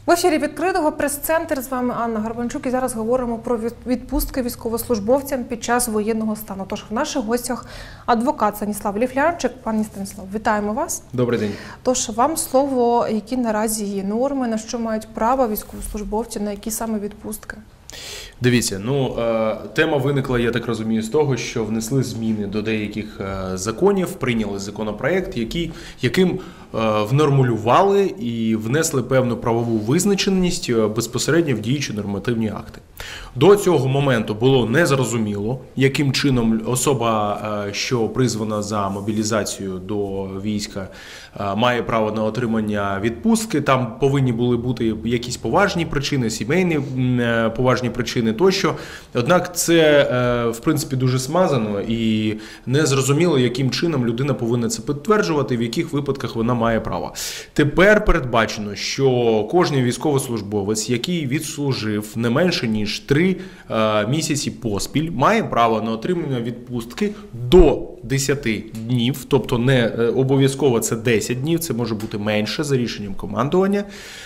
В ефірі відкритого прес-центр, з вами Анна Гарбанчук, і зараз говоримо про відпустки військовослужбовцям під час воєнного стану. Тож в наших гостях адвокат Станіслав Ліфлянчик. Пані Станіслав, вітаємо вас. Добрий день. Тож вам слово, які наразі є норми, на що мають право військовослужбовці, на які саме відпустки? Дивіться, тема виникла, я так розумію, з того, що внесли зміни до деяких законів, прийняли законопроект, яким внормулювали і внесли певну правову визначеність безпосередньо в діючі нормативні акти. До цього моменту було незрозуміло, яким чином особа, що призвана за мобілізацію до війська, має право на отримання відпустки. Там повинні були бути якісь поважні причини, сімейні поважні причини тощо. Однак це, в принципі, дуже смазано і незрозуміло, яким чином людина повинна це підтверджувати, в яких випадках вона має право. Тепер передбачено, що кожен військовослужбовець, який відслужив не менше, ніж 3 місяці поспіль, має право на отримання відпустки до 10 днів, тобто не обов'язково це 10 днів, це може бути менше за рішенням командування.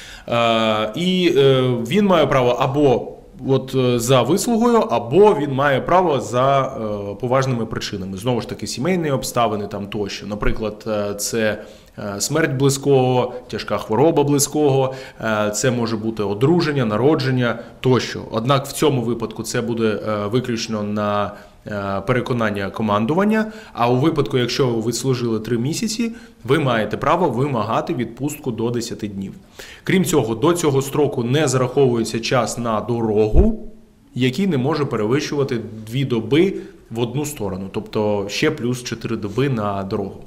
І він має право або за вислугою, або він має право за поважними причинами. Знову ж таки, сімейні обставини там тощо. Наприклад, це смерть близького, тяжка хвороба близького, це може бути одруження, народження тощо. Однак в цьому випадку це буде виключно на переконання командування, а у випадку, якщо ви відслужили 3 місяці, ви маєте право вимагати відпустку до 10 днів. Крім цього, до цього строку не зараховується час на дорогу, який не може перевищувати 2 доби в одну сторону, тобто ще плюс 4 доби на дорогу.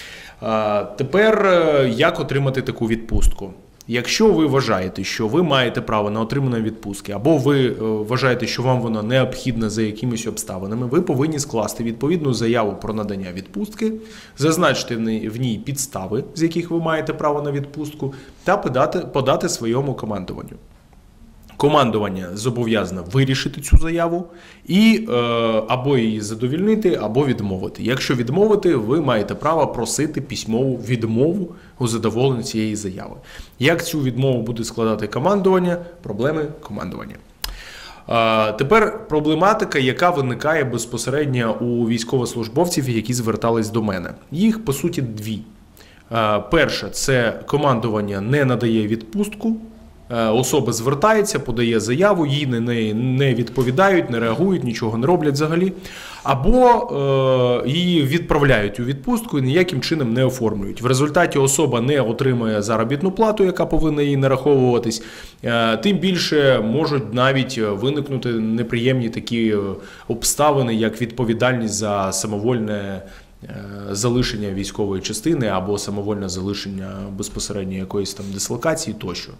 Тепер, як отримати таку відпустку? Якщо ви вважаєте, що ви маєте право на отримання відпустки, або ви вважаєте, що вам вона необхідна за якимись обставинами, ви повинні скласти відповідну заяву про надання відпустки, зазначити в ній підстави, з яких ви маєте право на відпустку, та подати своєму командуванню. Командування зобов'язане вирішити цю заяву і або її задовільнити, або відмовити. Якщо відмовити, ви маєте право просити письмову відмову у задоволенні цієї заяви. Як цю відмову буде складати командування? Проблеми командування. Тепер проблематика, яка виникає безпосередньо у військовослужбовців, які звертались до мене. Їх, по суті, 2. Перше, це командування не надає відпустку. Особа звертається, подає заяву, їй не відповідають, не реагують, нічого не роблять взагалі. Або її відправляють у відпустку і ніяким чином не оформлюють. В результаті особа не отримує заробітну плату, яка повинна їй нараховуватись. Тим більше можуть навіть виникнути неприємні такі обставини, як відповідальність за самовольне залишення військової частини або самовольне залишення безпосередньо якоїсь там дислокації тощо.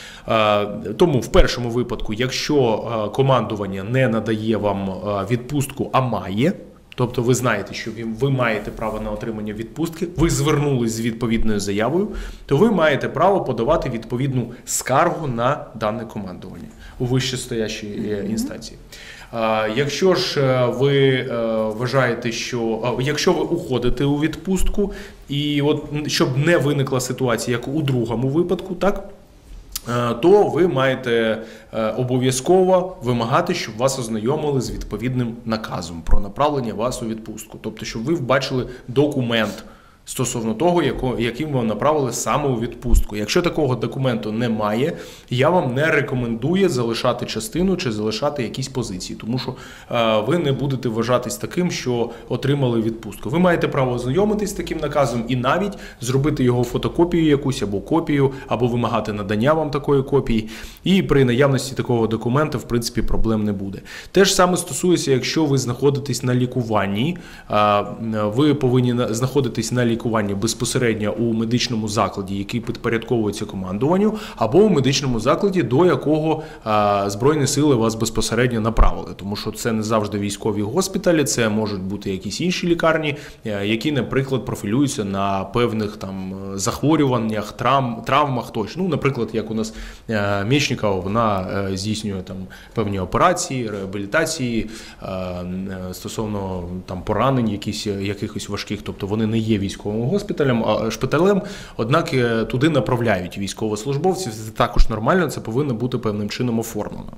Тому в першому випадку, якщо командування не надає вам відпустку, а має, тобто ви знаєте, що ви маєте право на отримання відпустки, ви звернулись з відповідною заявою, то ви маєте право подавати відповідну скаргу на дане командування у вищестоящій інстанції. Якщо ж ви вважаєте, якщо ви уходите у відпустку, і щоб не виникла ситуація, як у другому випадку, так? То ви маєте обов'язково вимагати, щоб вас ознайомили з відповідним наказом про направлення вас у відпустку. Тобто, щоб ви бачили документ стосовно того, яким вам направили саме у відпустку. Якщо такого документу немає, я вам не рекомендую залишати частину чи залишати якісь позиції, тому що ви не будете вважатись таким, що отримали відпустку. Ви маєте право ознайомитись з таким наказом і навіть зробити його фотокопію якусь або копію, або вимагати надання вам такої копії. І при наявності такого документа, в принципі, проблем не буде. Те ж саме стосується, якщо ви знаходитесь на лікуванні, ви повинні знаходитись на лікуванні безпосередньо у медичному закладі, який підпорядковується командуванню, або у медичному закладі, до якого Збройні сили вас безпосередньо направили. Тому що це не завжди військові госпіталі, це можуть бути якісь інші лікарні, які, наприклад, профілюються на певних там захворюваннях, травмах тощо. Наприклад, як у нас Мечникова, вона здійснює там певні операції, реабілітації стосовно там поранень якихось важких, тобто вони не є військовими військовим шпиталем, однак туди направляють військовослужбовців. Це також нормально, це повинно бути певним чином оформлено.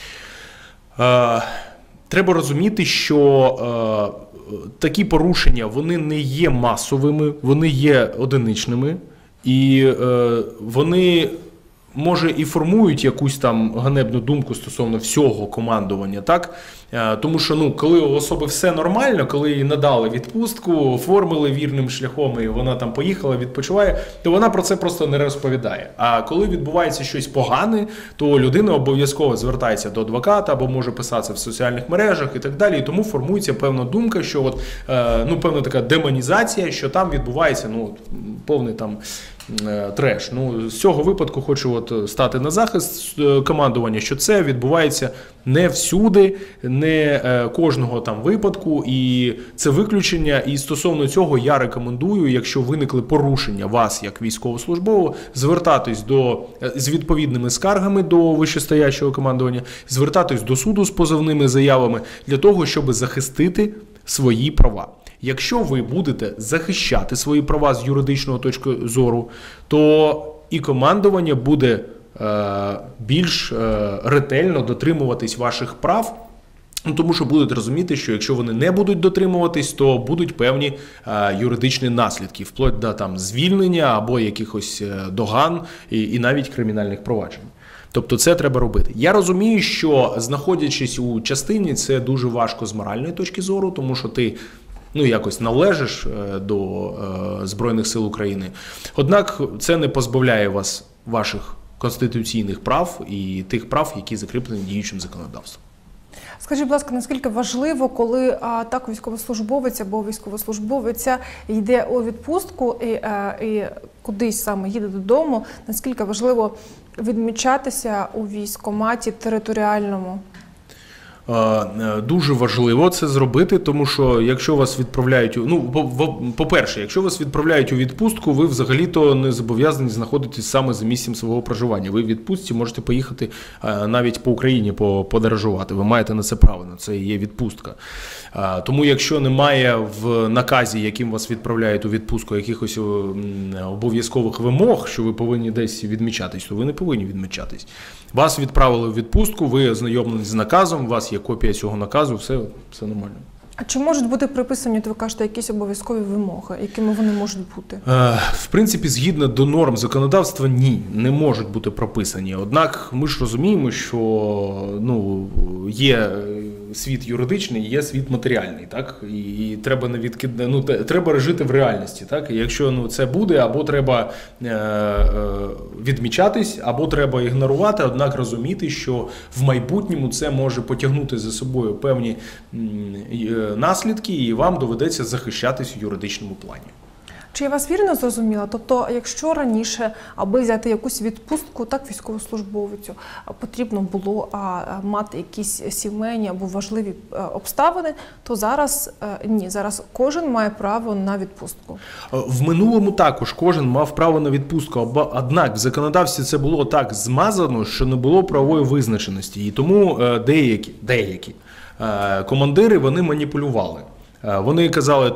Треба розуміти, що такі порушення, вони не є масовими, вони є одиничними, і вони, може, і формують якусь там ганебну думку стосовно всього командування, так? Тому що, коли у особи все нормально, коли їй надали відпустку, оформили вірним шляхом, і вона там поїхала, відпочиває, то вона про це просто не розповідає. А коли відбувається щось погане, то людина обов'язково звертається до адвоката або може писатися в соціальних мережах і так далі. І тому формується певна думка, що певна така демонізація, що там відбувається повний там треш. З цього випадку хочу стати на захист командування, що це відбувається не всюди, не кожного там випадку, і це виключення. І стосовно цього я рекомендую, якщо виникли порушення вас як військовослужбового, звертатись з відповідними скаргами до вищестоячого командування, звертатись до суду з позовними заявами для того, щоб захистити свої права. Якщо ви будете захищати свої права з юридичної точки зору, то і командування буде більш ретельно дотримуватись ваших прав, тому що будуть розуміти, що якщо вони не будуть дотримуватись, то будуть певні юридичні наслідки, вплоть до звільнення або якихось доган і навіть кримінальних проваджень. Тобто це треба робити. Я розумію, що знаходячись у частині, це дуже важко з моральної точки зору, тому що ти якось належиш до Збройних сил України. Однак це не позбавляє вас ваших конституційних прав і тих прав, які закріплені діючим законодавством. Скажіть, будь ласка, наскільки важливо, коли так військовослужбовець або військовослужбовиця йде у відпустку і кудись саме їде додому, наскільки важливо відмічатися у військкоматі територіальному? Дуже важливо це зробити, тому що якщо вас відправляють, по-перше, якщо вас відправляють у відпустку, ви взагалі-то не зобов'язані знаходитись саме за місцем свого проживання. Ви в відпустці можете поїхати навіть по Україні подорожувати. Ви маєте на це право, на це і є відпустка. Тому якщо немає в наказі, яким вас відправляють у відпустку, якихось обов'язкових вимог, що ви повинні десь відмічатись, то ви не повинні відмічатись. Вас відправили у відпустку, ви ознайомлені з наказом, у вас є копія цього наказу, все нормально. А чи можуть бути приписані, ви кажете, якісь обов'язкові вимоги? Якими вони можуть бути? В принципі, згідно до норм законодавства, ні, не можуть бути прописані. Однак ми ж розуміємо, що є світ юридичний, є світ матеріальний, так? І треба треба жити в реальності, так? І якщо це буде, або треба відмічатись, або треба ігнорувати, однак розуміти, що в майбутньому це може потягнути за собою певні наслідки, і вам доведеться захищатись у юридичному плані. Чи я вас вірно зрозуміла? Тобто, якщо раніше, аби взяти якусь відпустку, так, військовослужбовицю, потрібно було мати якісь сімейні або важливі обставини, то зараз ні, зараз кожен має право на відпустку. В минулому також кожен мав право на відпустку, однак в законодавстві це було так змазано, що не було правової визначеності, і тому деякі командири, вони маніпулювали. Вони казали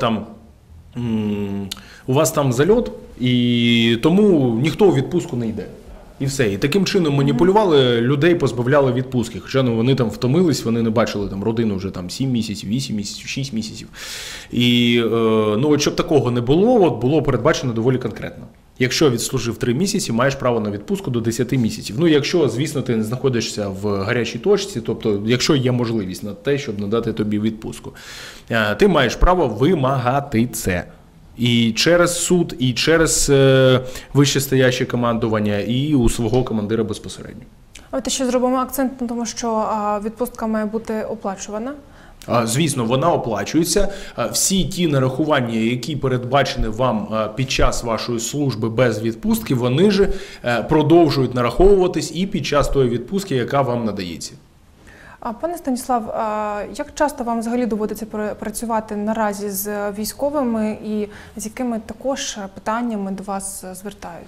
у вас там зальот, і тому ніхто у відпустку не йде. І все. І таким чином маніпулювали, людей позбавляли відпустки. Хоча вони там втомились, вони не бачили родину вже 7 місяців, 8 місяців, 6 місяців. І щоб такого не було, було передбачено доволі конкретно. Якщо відслужив 3 місяці, маєш право на відпустку до 10 місяців. Якщо, звісно, ти не знаходишся в гарячій точці, тобто, якщо є можливість на те, щоб надати тобі відпустку, ти маєш право вимагати це. І через суд, і через вищестояще командування, і у свого командира безпосередньо. Давайте ще зробимо акцент на тому, що відпустка має бути оплачувана. Звісно, вона оплачується. Всі ті нарахування, які передбачені вам під час вашої служби без відпустки, вони ж продовжують нараховуватись і під час тої відпустки, яка вам надається. Пане Станіслав, як часто вам взагалі доводиться працювати наразі з військовими і з якими також питаннями до вас звертають?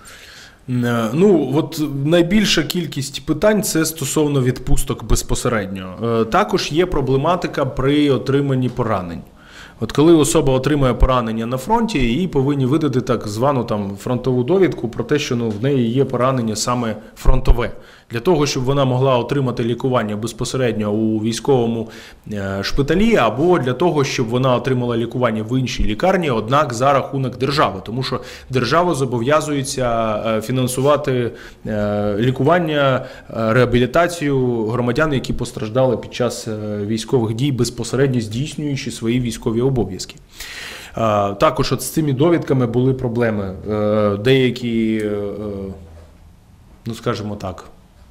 Найбільша кількість питань – це стосовно відпусток безпосередньо. Також є проблематика при отриманні поранень. От коли особа отримує поранення на фронті, їй повинні видати так звану там фронтову довідку про те, що в неї є поранення саме фронтове. Для того, щоб вона могла отримати лікування безпосередньо у військовому шпиталі, або для того, щоб вона отримала лікування в іншій лікарні, однак за рахунок держави. Тому що держава зобов'язується фінансувати лікування, реабілітацію громадян, які постраждали під час військових дій, безпосередньо здійснюючи свої військові обов'язки. Також от з цими довідками були проблеми. Деякі, ну скажімо так,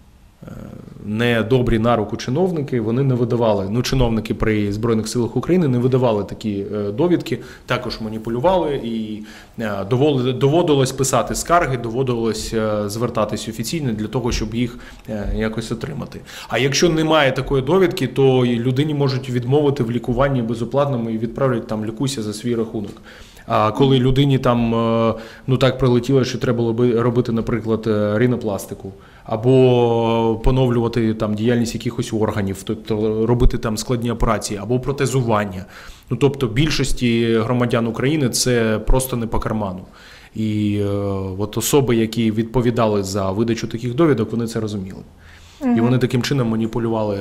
недобрі на руку чиновники, вони не видавали, чиновники при Збройних силах України не видавали такі довідки, також маніпулювали і доводилось писати скарги, доводилось звертатись офіційно для того, щоб їх якось отримати. А якщо немає такої довідки, то людині можуть відмовити в лікуванні безоплатному і відправлять там лікуйся за свій рахунок. А коли людині там, так прилетіло, що треба робити, наприклад, ринопластику, або поновлювати там діяльність якихось органів, тобто робити там складні операції, або протезування. Тобто більшості громадян України це просто не по карману. І от особи, які відповідали за видачу таких довідок, вони це розуміли. І вони таким чином маніпулювали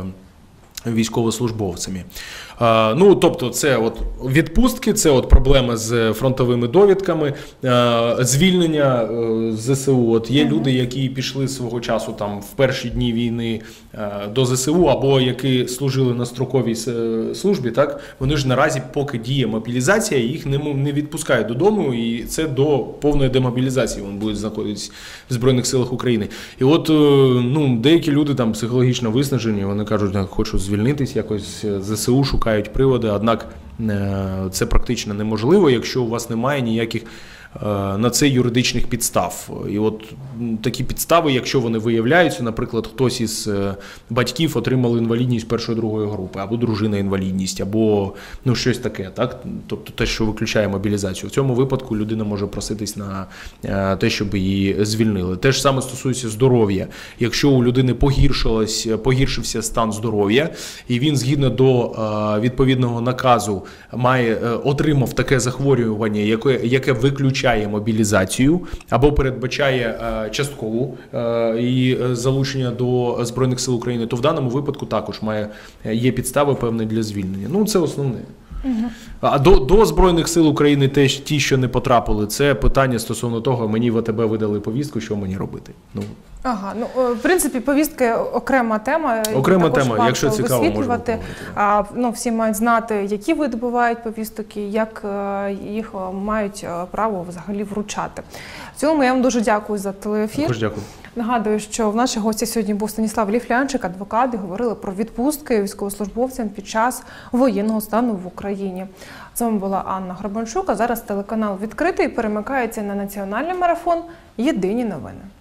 військовослужбовцями. Тобто це от відпустки, це от проблеми з фронтовими довідками, звільнення з ЗСУ. От є люди, які пішли свого часу там в перші дні війни до ЗСУ, або які служили на строковій службі, так? Вони ж наразі, поки діє мобілізація, їх не відпускають додому, і це до повної демобілізації вони будуть знаходитися в Збройних силах України. І от деякі люди там психологічно виснажені, вони кажуть, хочу звільнитись, якось ЗСУ шукають приводи, однак це практично неможливо, якщо у вас немає ніяких на це юридичних підстав. І от такі підстави, якщо вони виявляються, наприклад, хтось із батьків отримав інвалідність першої-другої групи, або дружина інвалідність, або щось таке, так? Тобто те, що виключає мобілізацію. В цьому випадку людина може проситись на те, щоб її звільнили. Те ж саме стосується здоров'я. Якщо у людини погіршився стан здоров'я, і він згідно до відповідного наказу отримав таке захворювання, яке виключає мобілізацію або передбачає часткову і залучення до Збройних сил України, то в даному випадку також є підстави певні для звільнення. Це основне. А до Збройних сил України ті, що не потрапили, це питання стосовно того, мені в АТБ видали повістку, що мені робити. В принципі, повістки окрема тема. Окрема тема, якщо цікаво, можемо поговорити. Всі мають знати, які види бувають повісток і як їх мають право взагалі вручати. В цілому я вам дуже дякую за телеефір. Також дякую. Нагадую, що в наших гостях сьогодні був Станіслав Ліфлянчик, адвокат, і говорили про відпустки військовослужбовцям під час воєнного стану в Україні. З вами була Анна Горбанчук, а зараз телеканал «Відкритий» перемикається на національний марафон «Єдині новини».